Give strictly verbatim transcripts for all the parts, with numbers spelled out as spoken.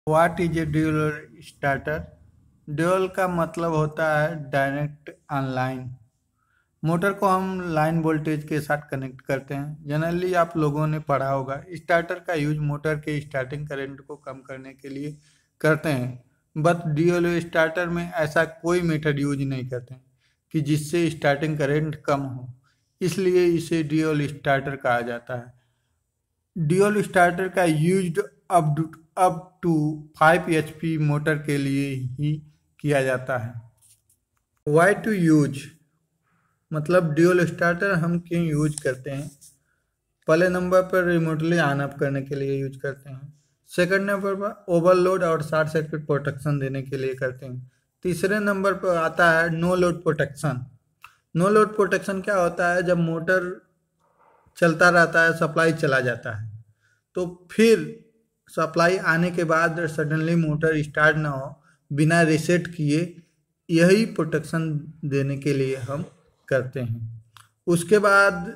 What is a dual starter? Dual का मतलब होता है डायरेक्ट ऑनलाइन। मोटर को हम लाइन वोल्टेज के साथ कनेक्ट करते हैं। जनरली आप लोगों ने पढ़ा होगा, स्टार्टर का यूज मोटर के स्टार्टिंग करंट को कम करने के लिए करते हैं। बट ड्यूल स्टार्टर में ऐसा कोई मेथड यूज नहीं करते हैं कि जिससे स्टार्टिंग करंट कम हो, इसलिए इसे ड्यूल स्टार्टर कहा जाता है। ड्यूल स्टार्टर का यूज अब up to five H P motor के लिए ही किया जाता है। वाई टू यूज मतलब ड्यूल स्टार्टर हम क्यों यूज करते हैं? पहले नंबर पर रिमोटली ऑन अप करने के लिए यूज करते हैं। सेकंड नंबर पर ओवरलोड और शॉर्ट सर्किट प्रोटेक्शन देने के लिए करते हैं। तीसरे नंबर पर आता है no load protection. No load protection क्या होता है? जब मोटर चलता रहता है, सप्लाई चला जाता है, तो फिर सप्लाई आने के बाद सडनली मोटर स्टार्ट ना हो बिना रीसेट किए, यही प्रोटेक्शन देने के लिए हम करते हैं। उसके बाद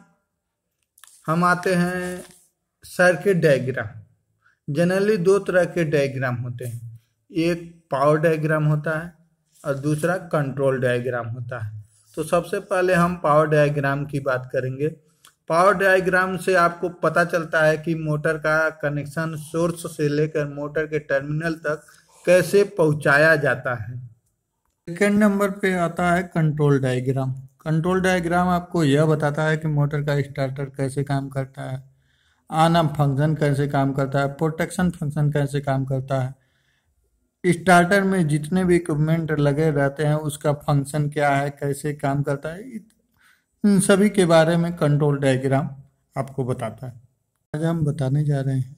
हम आते हैं सर्किट डायग्राम। जनरली दो तरह के डायग्राम होते हैं, एक पावर डायग्राम होता है और दूसरा कंट्रोल डायग्राम होता है। तो सबसे पहले हम पावर डायग्राम की बात करेंगे। पावर डायग्राम से आपको पता चलता है कि मोटर का कनेक्शन सोर्स से लेकर मोटर के टर्मिनल तक कैसे पहुंचाया जाता है। सेकेंड नंबर पे आता है कंट्रोल डायग्राम। कंट्रोल डायग्राम आपको यह बताता है कि मोटर का स्टार्टर कैसे काम करता है, ऑन ऑफ फंक्शन कैसे काम करता है, प्रोटेक्शन फंक्शन कैसे काम करता है, स्टार्टर में जितने भी इक्विपमेंट लगे रहते हैं उसका फंक्शन क्या है, कैसे काम करता है, इन सभी के बारे में कंट्रोल डायग्राम आपको बताता है। आज हम बताने जा रहे हैं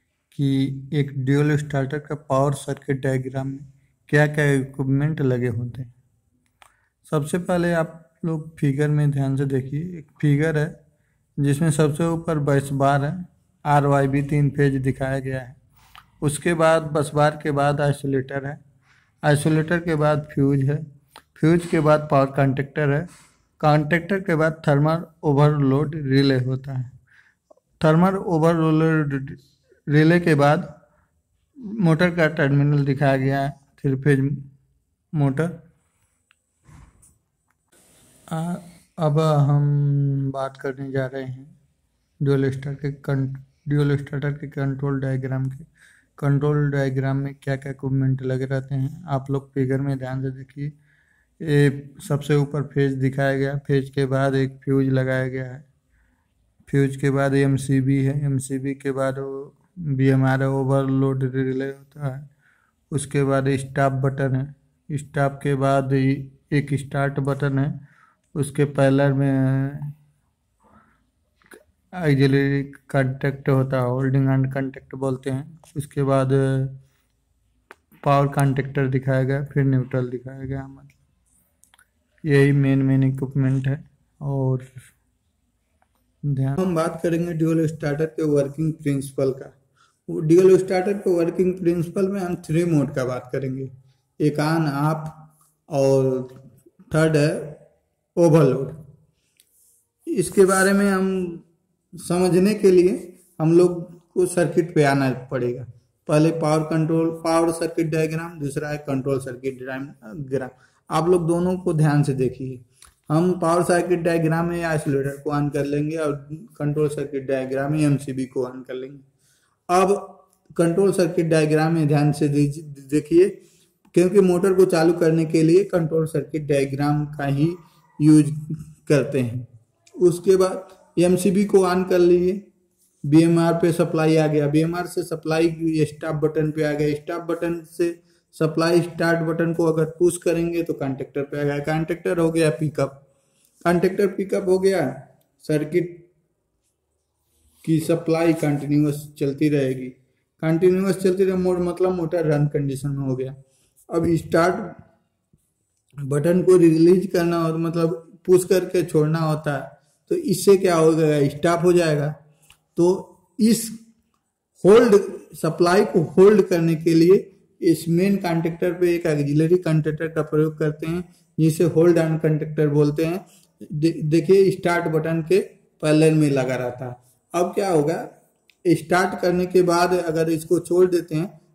कि एक ड्यूल स्टार्टर का पावर सर्किट डायग्राम में क्या क्या इक्विपमेंट लगे होते हैं। सबसे पहले आप लोग फिगर में ध्यान से देखिए। एक फिगर है जिसमें सबसे ऊपर बस बार है, आर वाई बी तीन फेज दिखाया गया है। उसके बाद बस बार के बाद आइसोलेटर है, आइसोलेटर के बाद फ्यूज है, फ्यूज के बाद पावर कंडक्टर है, कंडक्टर के बाद थर्मल ओवरलोड रिले होता है। थर्मल ओवरलोड रिले के बाद मोटर का टर्मिनल दिखाया गया है, थ्री फेज मोटर। आ, अब हम बात करने जा रहे हैं ड्यूल स्टार्टर के ड्यूल स्टार्टर के कंट्रोल डायग्राम के। कंट्रोल डायग्राम में क्या क्या इक्विपमेंट लगे रहते हैं आप लोग फिगर में ध्यान से देखिए। ये सबसे ऊपर फेज दिखाया गया, फेज के बाद एक फ्यूज लगाया गया है, फ्यूज के बाद एमसीबी है, एमसीबी के बाद B M R overload relay होता है। उसके बाद स्टॉप बटन है, स्टॉप के बाद एक स्टार्ट बटन है, उसके पैरेलल में ऑक्सिलरी कांटेक्ट होता है, होल्डिंग एंड कांटेक्ट बोलते हैं। उसके बाद पावर कांटेक्टर दिखाया गया, फिर न्यूट्रल दिखाया गया। मतलब यही मेन मेन इक्विपमेंट है। और ध्यान हम बात करेंगे ड्यूल स्टार्टर के वर्किंग प्रिंसिपल का। ड्यूल स्टार्टर के वर्किंग प्रिंसिपल में हम थ्री मोड का बात करेंगे, एक ऑन ऑफ और थर्ड है ओवरलोड। इसके बारे में हम समझने के लिए हम लोग को सर्किट पे आना पड़ेगा। पहले power control power circuit diagram, दूसरा है कंट्रोल सर्किट डायग्राम। आप लोग दोनों को ध्यान से देखिए। हम पावर सर्किट डायग्राम में आइसोलेटर को ऑन कर लेंगे और कंट्रोल सर्किट डायग्राम में एमसीबी को ऑन कर लेंगे। अब कंट्रोल सर्किट डायग्राम में ध्यान से देखिए, क्योंकि मोटर को चालू करने के लिए कंट्रोल सर्किट डायग्राम का ही यूज करते हैं। उसके बाद एमसीबी को ऑन कर लीजिए, बीएमआर पे सप्लाई आ गया, बीएमआर से सप्लाई स्टॉप बटन पे आ गया, स्टॉप बटन से सप्लाई स्टार्ट बटन को अगर पुश करेंगे तो कॉन्टेक्टर पे आ गया, कॉन्टेक्टर हो गया पिकअप, कॉन्टेक्टर पिकअप हो गया, सर्किट की सप्लाई कंटिन्यूअस चलती रहेगी। कंटिन्यूअस चलती रहे मोड मतलब मोटर रन कंडीशन में हो गया। अब स्टार्ट बटन को रिलीज करना हो मतलब पुश करके छोड़ना होता है, तो इससे क्या होगा, स्टॉप हो जाएगा। तो इस होल्ड सप्लाई को होल्ड करने के लिए इस मेन कंडक्टर पे एक ऑक्सिलरी कंडक्टर का प्रयोग करते हैं, जिसे होल्ड एंड कंडक्टर बोलते हैं। दे, देखिए स्टार्ट बटन के पैरेलल में लगा रहता है। अब क्या होगा, स्टार्ट करने के बाद अगर इसको छोड़ देते हैं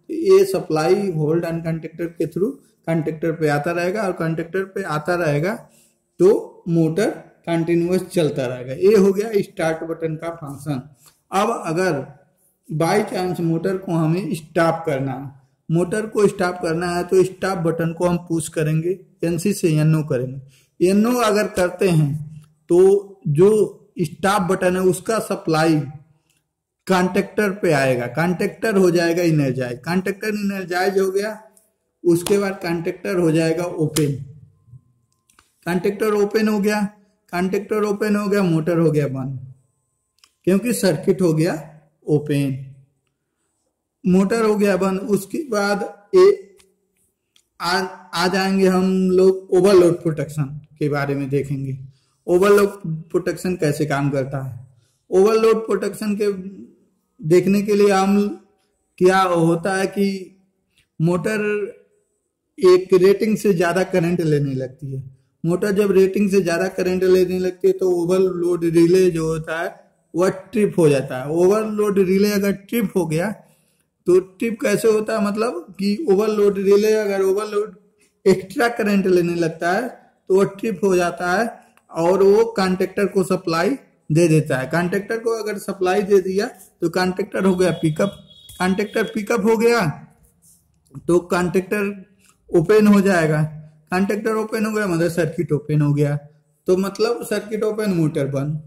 ये सप्लाई होल्ड एंड कंडक्टर के थ्रू कंडक्टर पे आता रहेगा और कंडक्टर पे आता रहेगा तो मोटर कंटिन्यूअस चलता रहेगा। ये हो गया स्टार्ट बटन का फंक्शन। अब अगर बाई चांस मोटर को हमें स्टॉप करना है, मोटर को स्टॉप करना है तो स्टॉप बटन को हम पुश करेंगे, एनसी से एनओ करेंगे। एनओ अगर करते हैं तो जो स्टॉप बटन है उसका सप्लाई कॉन्टेक्टर पे आएगा, कॉन्टेक्टर हो जाएगा इनर्जाइज, कॉन्टेक्टर इनर्जाइज हो गया, उसके बाद कॉन्टेक्टर हो जाएगा ओपन, कॉन्टेक्टर ओपन हो गया, कॉन्टेक्टर ओपन हो गया, मोटर हो गया बंद, क्योंकि सर्किट हो गया ओपन, मोटर हो गया बंद। उसके बाद ए आ, आ जाएंगे हम लोग ओवरलोड प्रोटेक्शन के बारे में देखेंगे। ओवरलोड प्रोटेक्शन कैसे काम करता है। ओवरलोड प्रोटेक्शन के देखने के लिए हम क्या होता है कि मोटर एक रेटिंग से ज्यादा करंट लेने लगती है। मोटर जब रेटिंग से ज्यादा करंट लेने लगती है तो ओवरलोड रिले जो होता है वह ट्रिप हो जाता है। ओवरलोड रिले अगर ट्रिप हो गया तो ट्रिप कैसे होता है, मतलब कि ओवरलोड रिले अगर ओवरलोड एक्स्ट्रा करंट लेने लगता है तो वह ट्रिप हो जाता है और वो कॉन्टेक्टर को सप्लाई दे देता है। कॉन्टेक्टर को अगर सप्लाई दे दिया तो कॉन्टेक्टर हो गया पिकअप, कॉन्टेक्टर पिकअप हो गया तो कॉन्टेक्टर ओपन हो जाएगा, कॉन्टेक्टर ओपन हो गया मतलब सर्किट ओपन हो गया, तो मतलब सर्किट ओपन मोटर बंद।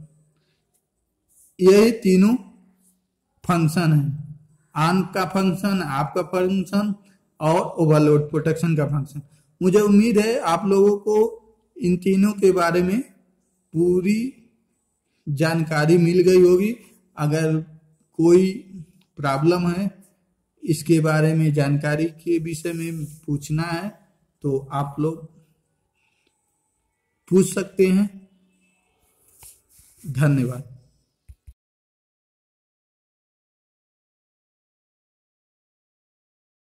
यही तीनों फंक्शन है, ऑन का फंक्शन, आपका फंक्शन और ओवरलोड प्रोटेक्शन का फंक्शन। मुझे उम्मीद है आप लोगों को इन तीनों के बारे में पूरी जानकारी मिल गई होगी। अगर कोई प्रॉब्लम है, इसके बारे में जानकारी के विषय में पूछना है तो आप लोग पूछ सकते हैं। धन्यवाद।